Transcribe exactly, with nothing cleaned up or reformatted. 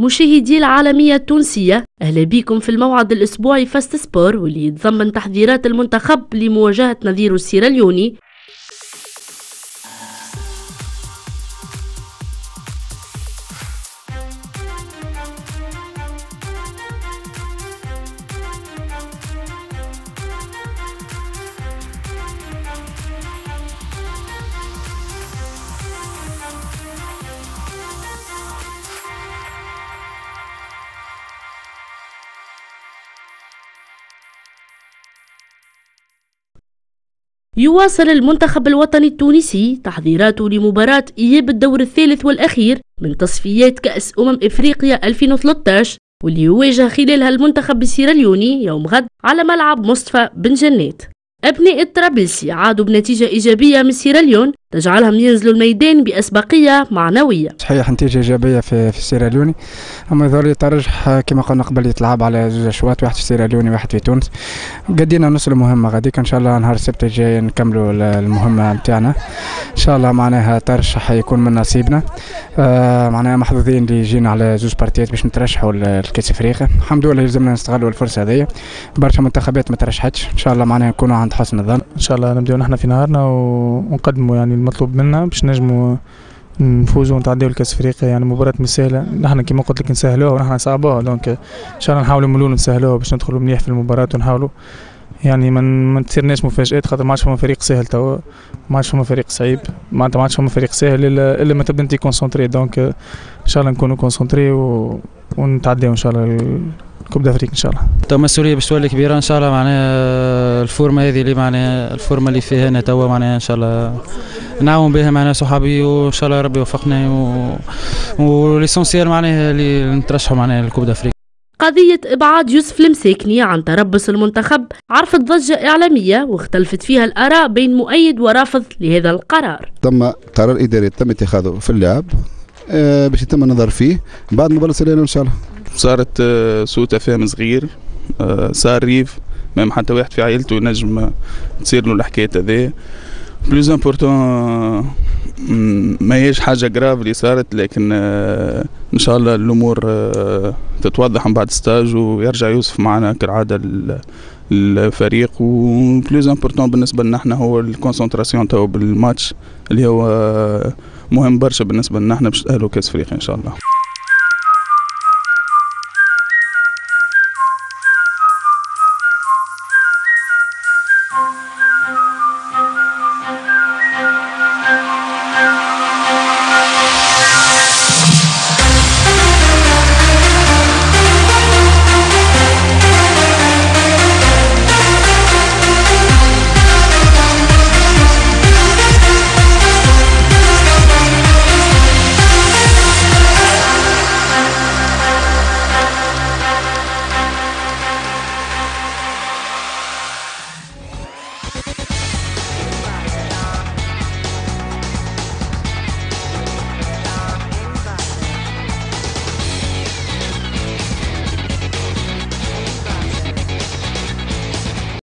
مشاهدي العالمية التونسية، أهلا بكم في الموعد الأسبوعي فاست سبور، واللي يتضمن تحضيرات المنتخب لمواجهة نظيره السيراليوني. يواصل المنتخب الوطني التونسي تحضيراته لمباراة إياب الدور الثالث والأخير من تصفيات كأس أمم إفريقيا ألفين وثلاثة عشر، واللي يواجه خلالها المنتخب السيراليوني يوم غد على ملعب مصطفى بن جنات. أبناء الطرابلسي عادوا بنتيجة إيجابية من سيراليون تجعلهم ينزلوا الميدان بأسبقية معنوية. صحيح نتيجة إيجابية في في السيراليوني، أما يظهر لي ترجح كما قلنا قبل يتلعب على زوج أشواط، واحد في السيراليوني واحد في تونس. قدينا نوصلوا مهمة غاديك إن شاء الله نهار السبت الجاي نكملوا المهمة نتاعنا إن شاء الله. معناها ترشح يكون من نصيبنا. آه معناها محظوظين اللي جينا على زوج بارتيات باش نترشحوا لكأس أفريقيا. الحمد لله لازمنا نستغلوا الفرصة هذه، برشا منتخبات ما ترشحتش إن شاء الله، معناها نكونوا عند حسن الظن إن شاء الله. نبداو نحن في نهارنا ونقدموا يعني المطلوب منا باش نجموا نفوزوا ونتعداو لكأس أفريقيا. يعني مباراة مش سهلة، نحن كما قلت لك نسهلوها ونحن صعبوها، دونك إن شاء الله نحاولوا نملوا نسهلوها باش ندخلوا منيح في المباراة ونحاولوا يعني ما تصيرناش مفاجآت، خاطر ما عادش فما فريق سهل توا، ما عادش فما فريق صعيب، معناتها ما عادش فما فريق سهل الا الا ما تبدا انت كونسونطري. دونك ان شاء الله نكونوا كونسونطري و... ونتعداو ان شاء الله كوب دافريك ان شاء الله. تو مسؤوليه باش تولي كبيره ان شاء الله. معناها الفورمه هذه اللي معناها الفورمه اللي فيها انا توا معناها ان شاء الله نعاون بها معناها صحابي، وان شاء الله ربي يوفقنا و... وليسونسيال معناها اللي نترشحوا معناها الكوب دافريك. قضية إبعاد يوسف المساكني عن تربص المنتخب عرفت ضجة إعلامية واختلفت فيها الآراء بين مؤيد ورافض لهذا القرار. تم قرار إداري تم اتخاذه في اللاعب آه باش يتم النظر فيه بعد مباراة سلالة إن شاء الله. صارت آه سوء تفاهم صغير، آه صار ريف ما حتى واحد في عائلته ينجم تصير له الحكاية هذه. بلوز امبورتون ما هيش حاجة جراف اللي صارت، لكن آه ان شاء الله الامور آه تتوضح من بعد ستاج ويرجع يوسف معنا كالعادة الفريق. وبلوز امبورتون بالنسبة لنا احنا هو الكونسنتراسيون تاعو بالماتش اللي هو مهم برشا بالنسبة لنا احنا باش نتأهلوا كأس أفريقيا ان شاء الله.